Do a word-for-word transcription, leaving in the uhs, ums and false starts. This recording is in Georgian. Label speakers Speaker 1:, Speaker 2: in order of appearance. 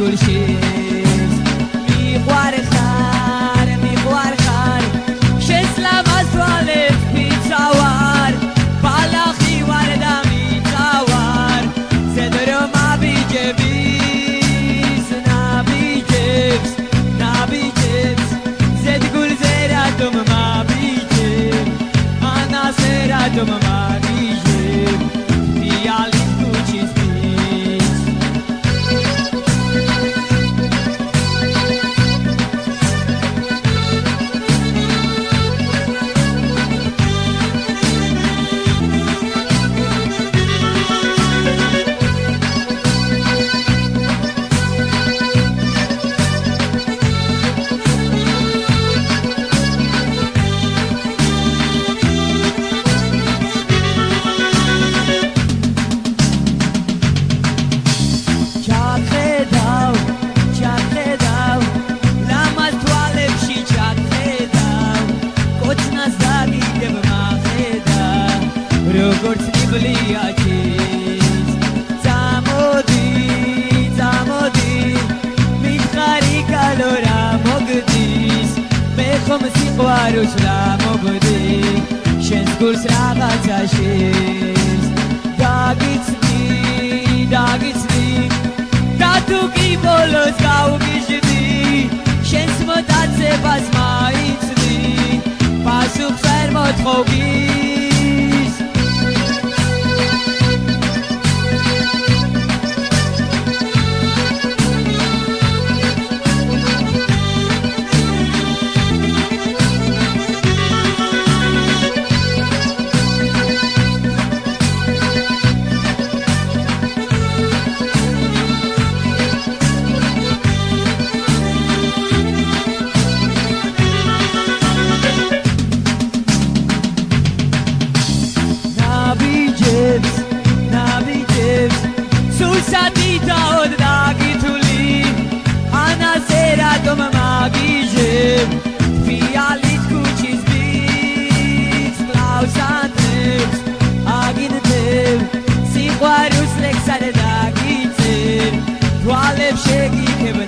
Speaker 1: gurshis mi khwar khar mi khwar khar sheslam aswalef pitzawar balakhi warda mi tawar zedro ma bijebis na bijebs na bijebs zed gul zeratum ma bijeb ana zeratum ma bijeb bialit kuchis როგორც ნიბლია ჩის წამოდი წამოდი მითხარი კალორა მოგდის მე ხომ სიყვარულს რა მოგდი შენს გულს რაღაცა შეს დაგიცდი დაგიცდი და თუ კი ბოლოს გავგიჟდი შენს მოტაცებას მაიცდი პასუხს არ მოთხოვი Susatita od dagituli Ana sera dom magijeb Fialit kuchis bits Klaus Andrews Agin tev Sikhwarus leksar dagitzer Tualev shegi